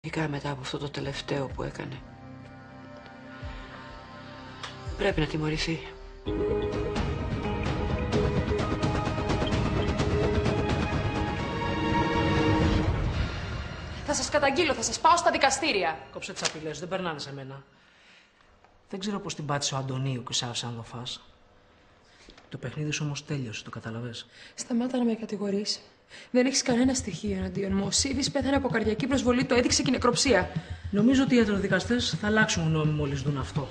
Ειδικά μετά από αυτό το τελευταίο που έκανε. Πρέπει να τιμωρηθεί. Θα σας καταγγείλω, θα σας πάω στα δικαστήρια. Κόψε τις απειλές, δεν περνάνε σε μένα. Δεν ξέρω πώς την πάτησε ο Αντωνίου και σ' άφησε να το φας. Το παιχνίδι σου όμως τέλειωσε, το καταλαβες. Σταμάτα να με κατηγορείς. Δεν έχεις κανένα στοιχείο εναντίον μου. Ο Σίβης πέθανε από καρδιακή προσβολή, το έδειξε και η νεκροψία. Νομίζω ότι οι ιατροδικαστές θα αλλάξουν γνώμη μόλις δουν αυτό.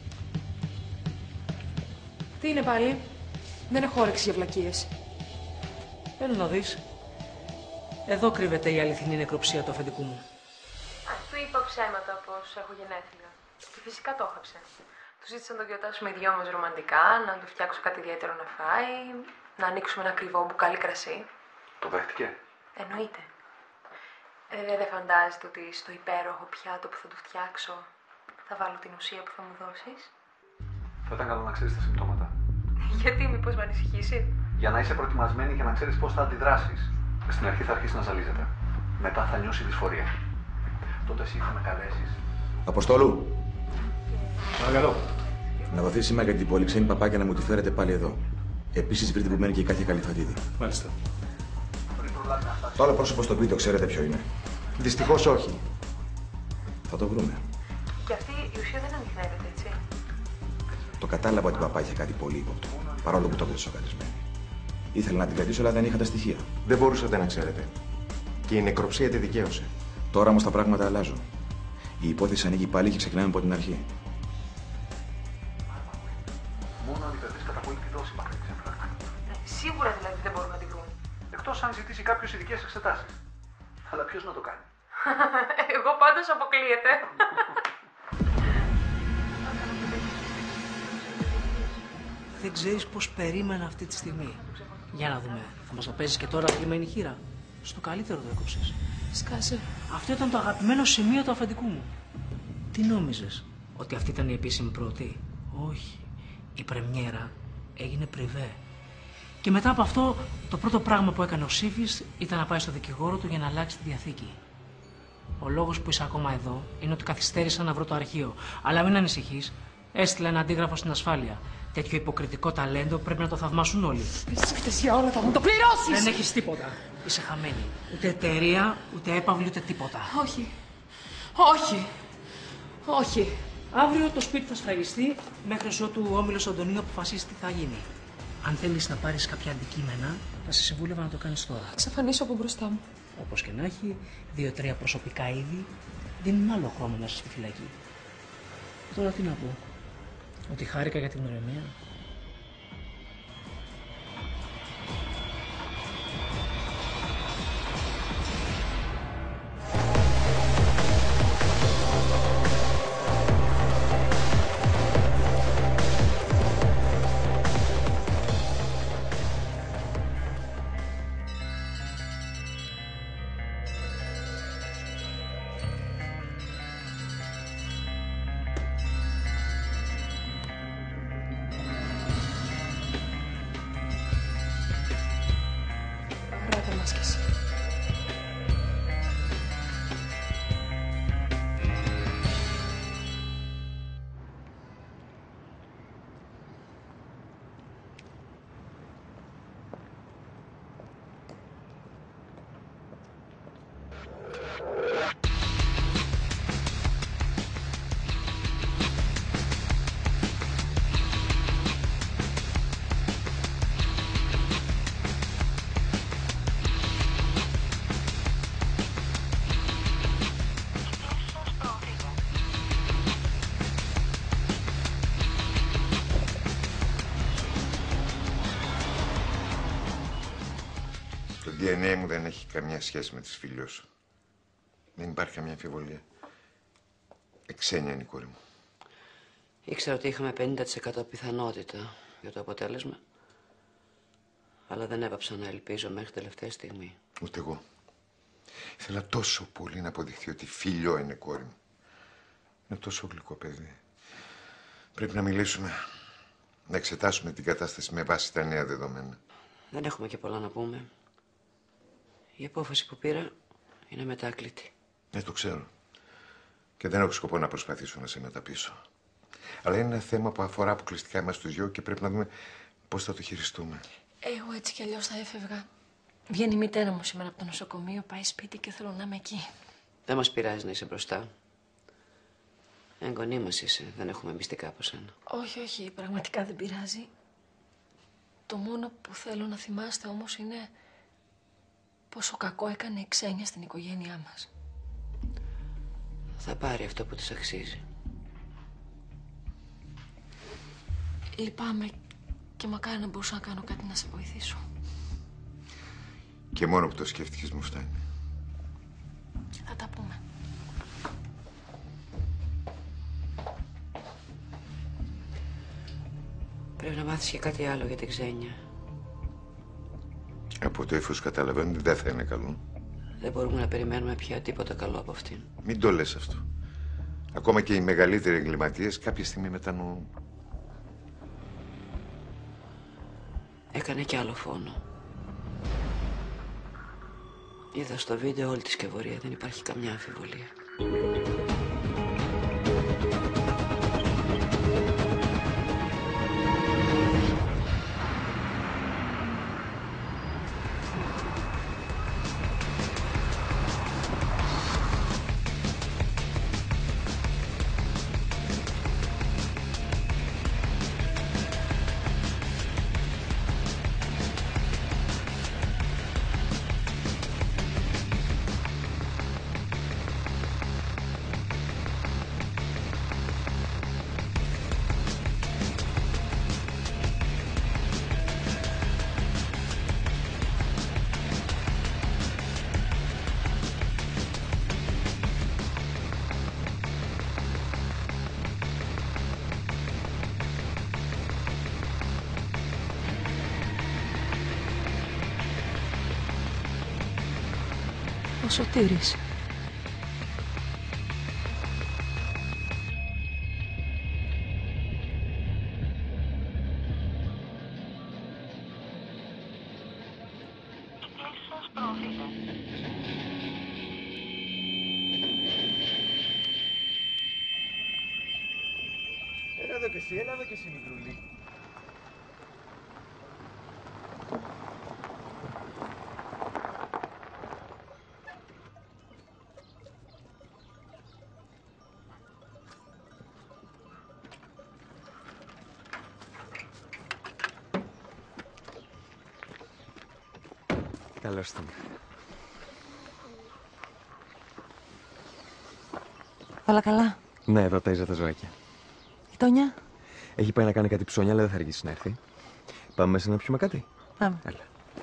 Τι είναι πάλι? Δεν έχω όρεξη για βλακίες. Έλα να δεις. Εδώ κρύβεται η αληθινή νεκροψία του αφεντικού μου. Του είπα ψέματα πως έχω γενέθλια. Και φυσικά το έχαψε. Του ζήτησα να το γιορτάσουμε οι δυο μας ρομαντικά, να του φτιάξω κάτι ιδιαίτερο να φάει, να ανοίξουμε ένα ακριβό μπουκάλι κρασί. Το δέχτηκε? Εννοείται. Δεν φαντάζεται ότι στο υπέροχο πιάτο που θα του φτιάξω θα βάλω την ουσία που θα μου δώσεις? Θα ήταν καλό να ξέρεις τα συμπτώματα. Γιατί, μήπως με ανησυχήσει? Για να είσαι προετοιμασμένη και να ξέρεις πώς θα αντιδράσεις. Στην αρχή θα αρχίσει να ζαλίζεται. Μετά θα νιώσει δυσφορία. Τότε εσύ θα με καλέσεις. Αποστόλου! Παρακαλώ. Να δοθεί σήμερα για την πολυξένη παπάκια να μου τη φέρετε πάλι εδώ. Επίσης βρείτε που μένει και η Κάτια Καλυφαντίδη. Μάλιστα. Το άλλο πρόσωπο στο σπίτι το ξέρετε ποιο είναι? Δυστυχώς όχι. Θα το βρούμε. Και αυτή η ουσία δεν ανοιχνεύεται, έτσι? Το κατάλαβα ότι η παπά είχε κάτι πολύ ύποπτο. Παρόλο που το έβλεπε σοκαρισμένη. Ήθελα να την κρατήσω, αλλά δεν είχα τα στοιχεία. Δεν μπορούσατε να ξέρετε. Και η νεκροψία τη δικαίωσε. Τώρα όμως τα πράγματα αλλάζουν. Η υπόθεση ανοίγει πάλι και ξεκινάμε από την αρχή. Μόνο αν υπερβείς κατά πολύ τη δόση μέχρι ξέφραγα. Σίγουρα δηλαδή δεν μπορούν να τη βρουν. Εκτός αν ζητήσει κάποιος ειδικές εξετάσεις. Αλλά ποιος να το κάνει? Εγώ πάντως αποκλείεται. Δεν ξέρεις πώς περίμενα αυτή τη στιγμή. Για να δούμε. Θα μας το παίζεις και τώρα πλημμένη χείρα? Στο καλύτερο το έκοψες. Σκάσε. Αυτό ήταν το αγαπημένο σημείο του αφεντικού μου. Τι νόμιζες? Ότι αυτή ήταν η επίσημη πρώτη? Όχι. Η πρεμιέρα έγινε πριβέ. Και μετά από αυτό, το πρώτο πράγμα που έκανε ο Σίβης ήταν να πάει στο δικηγόρο του για να αλλάξει τη διαθήκη. Ο λόγος που είσαι ακόμα εδώ είναι ότι καθυστέρησα να βρω το αρχείο. Αλλά μην ανησυχείς, έστειλα ένα αντίγραφο στην ασφάλεια. Τέτοιο υποκριτικό ταλέντο πρέπει να το θαυμάσουν όλοι. Ψήφτες για όλα, θα μου το πληρώσεις! Δεν έχεις τίποτα. Είσαι χαμένη. Ούτε εταιρεία, ούτε έπαυλη, ούτε τίποτα. Όχι. Όχι. Όχι. Αύριο το σπίτι θα σφραγιστεί μέχρι ότου ο όμιλος Αντωνίου αποφασίσει τι θα γίνει. Αν θέλεις να πάρεις κάποια αντικείμενα, θα σε συμβούλευα να το κάνεις τώρα. Εξαφανίσω από μπροστά μου. Όπως και να έχει, 2-3 προσωπικά είδη δίνουν άλλο χρόνο μέσα στη φυλακή. Τώρα τι να πω? Ότι χάρηκα για την ηρεμία. Ράτα μας κι εσύ. Το DNA μου δεν έχει καμία σχέση με τις φιλιό σου. Δεν υπάρχει καμία αμφιβολία. Εξένια είναι η κόρη μου. Ήξερα ότι είχαμε 50% πιθανότητα για το αποτέλεσμα. Αλλά δεν έπαψα να ελπίζω μέχρι τελευταία στιγμή. Ούτε εγώ. Ήθελα τόσο πολύ να αποδειχθεί ότι φιλιό είναι η κόρη μου. Είναι τόσο γλυκό παιδί. Πρέπει να μιλήσουμε. Να εξετάσουμε την κατάσταση με βάση τα νέα δεδομένα. Δεν έχουμε και πολλά να πούμε. Η απόφαση που πήρα είναι μετάκλητη. Το ξέρω. Και δεν έχω σκοπό να προσπαθήσω να σε μεταπίσω. Αλλά είναι ένα θέμα που αφορά αποκλειστικά εμάς τους δυο και πρέπει να δούμε πώς θα το χειριστούμε. Εγώ έτσι κι αλλιώς θα έφευγα. Βγαίνει η μητέρα μου σήμερα από το νοσοκομείο, πάει σπίτι και θέλω να είμαι εκεί. Δεν μας πειράζει να είσαι μπροστά. Εγγονή μας είσαι, δεν έχουμε μυστικά από σένα. Όχι, όχι, πραγματικά δεν πειράζει. Το μόνο που θέλω να θυμάστε όμως είναι πόσο κακό έκανε η Ξένια στην οικογένειά μας. Θα πάρει αυτό που της αξίζει. Λυπάμαι και μακάρι να μπορούσα να κάνω κάτι να σε βοηθήσω. Και μόνο που το σκέφτηκες μου φτάνει. Θα τα πούμε. Πρέπει να μάθεις και κάτι άλλο για την Ξένια. Από το ύφος καταλαβαίνω ότι δεν θα είναι καλό. Δεν μπορούμε να περιμένουμε πια τίποτα καλό από αυτήν. Μην το λες αυτό. Ακόμα και οι μεγαλύτεροι εγκληματίες κάποια στιγμή μετανοούν. Έκανε κι άλλο φόνο. Είδα στο βίντεο όλη τη σκευωρία, δεν υπάρχει καμιά αμφιβολία. Ο Σωτήρης. Έλα εδώ και εσύ, μικρούλη. Καλώς ήρθατε. Όλα καλά. Ναι, εδώ ταΐζα τα ζωάκια. Η Τόνια. Έχει πάει να κάνει κάτι ψώνια, αλλά δεν θα αργήσει να έρθει. Πάμε μέσα να πιούμε κάτι. Πάμε. Έλα.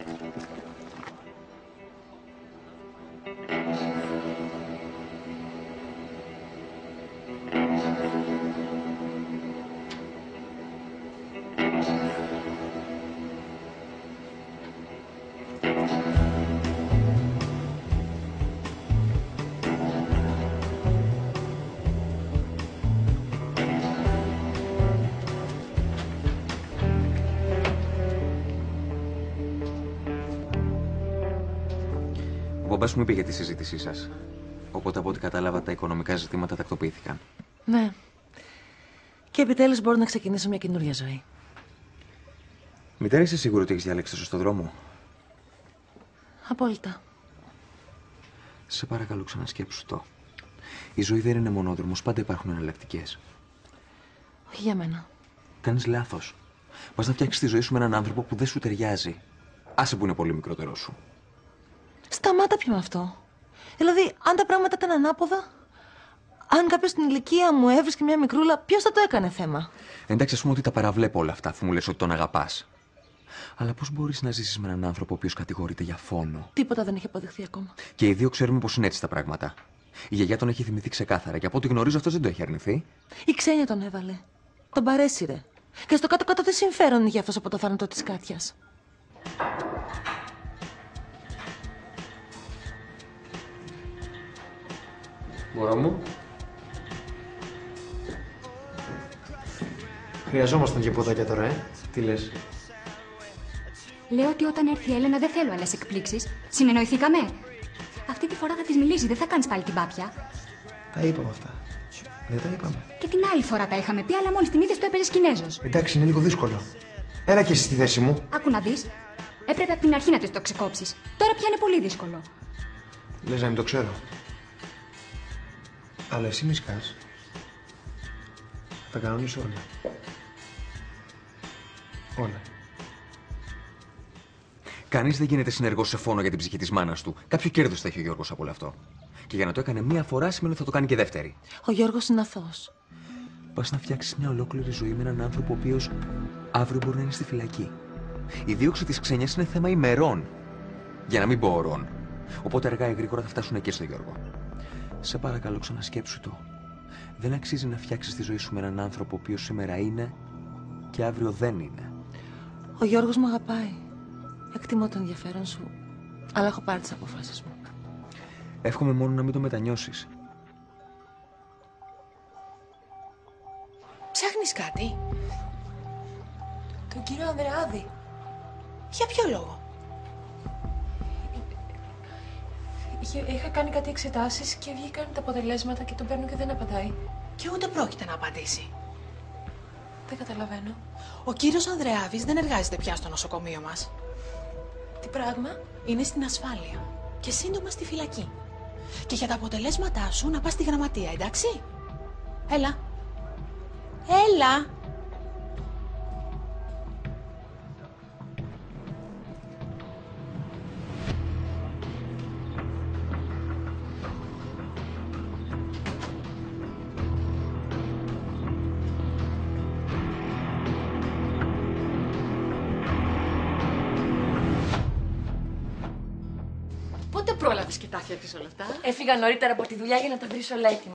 Ο μπαμπάς μου είπε για τη συζήτησή σας. Οπότε από ό,τι κατάλαβα τα οικονομικά ζητήματα τακτοποιήθηκαν. Ναι. Και επιτέλους μπορώ να ξεκινήσω μια καινούργια ζωή. Μητέρα, είσαι σίγουρη ότι έχεις διαλέξει το σωστό δρόμο? Απόλυτα. Σε παρακαλώ, ξανασκέψου το. Η ζωή δεν είναι μονόδρομος, πάντα υπάρχουν εναλλακτικές. Όχι για μένα. Κάνεις λάθος. Πας να φτιάξεις τη ζωή σου με έναν άνθρωπο που δεν σου ταιριάζει. Άσε που είναι πολύ μικρότερό σου. Σταμάτα πια με αυτό. Δηλαδή, αν τα πράγματα ήταν ανάποδα, αν κάποιος στην ηλικία μου έβρισκε μια μικρούλα, ποιος θα το έκανε θέμα? Εντάξει, ας πούμε ότι τα παραβλέπω όλα αυτά, αφού μου λες ότι τον αγαπάς. Αλλά πώς μπορείς να ζήσεις με έναν άνθρωπο ο οποίος κατηγορείται για φόνο? Τίποτα δεν έχει αποδειχθεί ακόμα. Και οι δύο ξέρουμε πως είναι έτσι τα πράγματα. Η γιαγιά τον έχει θυμηθεί ξεκάθαρα και από ό,τι γνωρίζω αυτός δεν το έχει αρνηθεί. Η Ξένια τον έβαλε. Τον παρέσυρε. Και στο κάτω-κάτω τι συμφέρον είχε αυτός από το θάνατο της Κάτιας? Μωρό μου. Χρειαζόμασταν και ποδάκια τώρα, Τι λες? Λέω ότι όταν έρθει η Έλενα δεν θέλω άλλες εκπλήξεις. Συνεννοηθήκαμε. Αυτή τη φορά θα της μιλήσει, δεν θα κάνεις πάλι την πάπια. Τα είπαμε αυτά. Δεν τα είπαμε. Και την άλλη φορά τα είχαμε πει, αλλά μόλις την είδες το έπαιζες Κινέζος. Εντάξει, είναι λίγο δύσκολο. Έλα και εσύ στη θέση μου. Άκου να δεις. Έπρεπε από την αρχή να το ξεκόψεις. Τώρα πια είναι πολύ δύσκολο. Λες να μην το ξέρω. Αλλά εσύ μη σκάς. Θα τα κανονίσω όλα. Όλα. Κανείς δεν γίνεται συνεργός σε φόνο για την ψυχή της μάνας του. Κάποιο κέρδος θα έχει ο Γιώργος από όλο αυτό. Και για να το έκανε μία φορά σημαίνει ότι θα το κάνει και δεύτερη. Ο Γιώργος είναι αθώος. Πας να φτιάξεις μια ολόκληρη ζωή με έναν άνθρωπο ο οποίος αύριο μπορεί να είναι στη φυλακή. Η δίωξη της ξένιας είναι θέμα ημερών. Για να μην πω ωρών. Οπότε αργά ή γρήγορα θα φτάσουν και στο Γιώργο. Σε παρακαλώ, ξανασκέψου το. Δεν αξίζει να φτιάξεις τη ζωή σου με έναν άνθρωπο ο οποίος σήμερα είναι και αύριο δεν είναι. Ο Γιώργος με αγαπάει. Εκτιμώ το ενδιαφέρον σου, αλλά έχω πάρει τις αποφάσεις μου. Εύχομαι μόνο να μην το μετανιώσεις. Ψάχνεις κάτι? Τον κύριο Ανδρεάδη. Για ποιο λόγο? Είχα κάνει κάτι εξετάσεις και βγήκαν τα αποτελέσματα και τον παίρνω και δεν απαντάει. Και ούτε πρόκειται να απαντήσει. Δεν καταλαβαίνω. Ο κύριος Ανδρεάδης δεν εργάζεται πια στο νοσοκομείο μας. Τι πράγμα? Είναι στην ασφάλεια. Και σύντομα στη φυλακή. Και για τα αποτελέσματά σου να πας στη γραμματεία, εντάξει? Έλα. Έλα. Πότε πρόλαβες και τα φτιάξεις όλα αυτά? Έφυγα νωρίτερα από τη δουλειά για να τα βρεις όλα έτοιμα.